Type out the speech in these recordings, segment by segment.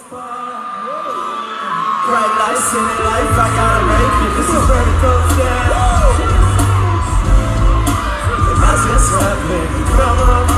Bright lights in their life, I gotta make it. This is where it goes down. That's what's happening. Come on,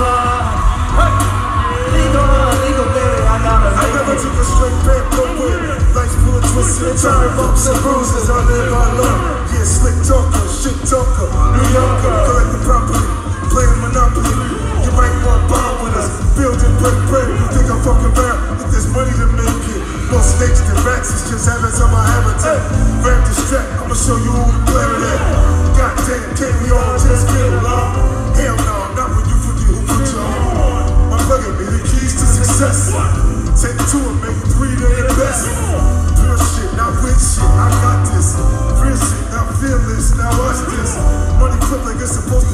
legal, baby, I gotta make it. I never took a straight back, no way. Life's full of twists and turns, bumps and bruises. I live by love. Yeah, slick talker, shit talker, New Yorker, collect the property, playing Monopoly. You might want to bond with us, building break. You think I'm fucking around? If there's money to make it, more snakes than rats. It's just habits of my habitat. Grab the strap, I'ma show you who to play with that. Goddamn, can't we all just get along? Hell no, not when you forget who put you on. My plug me the keys to success. Take two and make 3 to invest. Pure shit, not with shit. I got this. Real shit, not fearless. Now watch this. Money flip like it's supposed to.